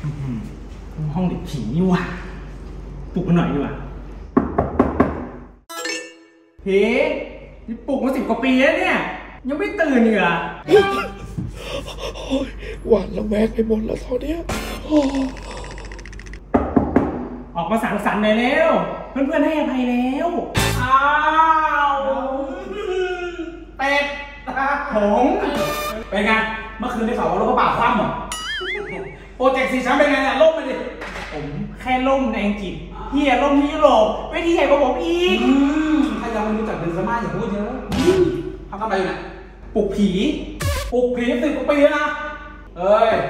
ห้องเด็กผีนี่หว่าปลุกกันหน่อยดีกว่าเฮ้นี่ปลุกมา10 กว่าปีแล้วเนี่ยยังไม่ตื่นอีกเหรอหวาดระแวงไปหมดแล้วตอนเนี้ยออกมาสังสรรค์เลยแล้วเพื่อนๆให้อภัยแล้วอ้าวเป็ดหงเป็นไงเมื่อคืนได้ข่าวว่ารถกระบะคว่ำเหรอโปรเจกต์4 ชั้นเป็นไงเนี่ยล่มไปดิผมแค่ล่มในอังกฤษเฮียล่มที่ยุโรปเวทีใหญ่กว่าผมอีกถ้ายังไม่รู้จักเบนซาม่าอย่าพูดเยอะทำอะไรอยู่เนี่ยปลุกผี10 กว่าปีแล้วนะเอ้ย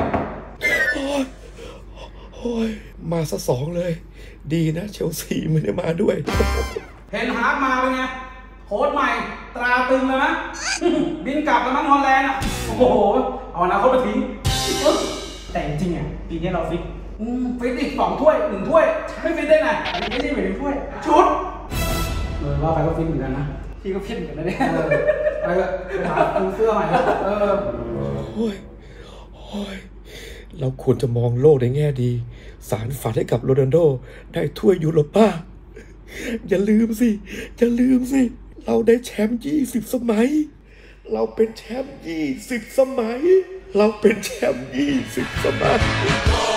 โอ้ยมาซะ2เลยดีนะเชลซีไม่ได้มาด้วยเห็นฮาร์กมาเป็นไงโค้ชใหม่ตราตึงเลยนะบินกลับแล้วมั้งฮอลแลนด์อ่ะโอ้โหเอาอนาคตมาทิ้งแต่จริงๆอ่ะปีนี้เราฟิตอีก2 ถ้วย 1 ถ้วยไม่ฟิตได้ไงไม่ใช่เหมือนถ้วยชุดว่าไปก็ฟิตเหมือนกันนะพี่ก็ฟิตเหมือนกันนะเนี่ยไปหาเสื้อใหม่โอ้ยเราควรจะมองโลกในแง่ดีสารฝันให้กับโรนัลโดได้ถ้วยยูโรป้าอย่าลืมสิเราได้แชมป์20 สมัยเราเป็นแชมป์20 สมัยเราเป็นแชมป์20 สมัย